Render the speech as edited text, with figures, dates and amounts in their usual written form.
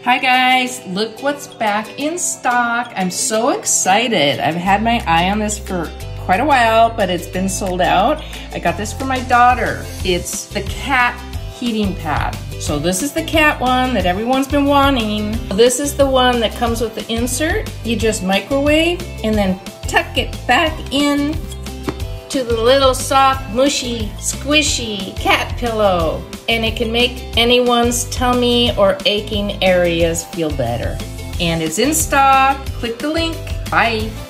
Hi guys, look what's back in stock. I'm so excited. I've had my eye on this for quite a while, but it's been sold out. I got this for my daughter. It's the cat heating pad. So this is the cat one that everyone's been wanting. This is the one that comes with the insert. You just microwave and then tuck it back in to the little soft, mushy, squishy cat pillow. And it can make anyone's tummy or aching areas feel better. And it's in stock. Click the link. Bye.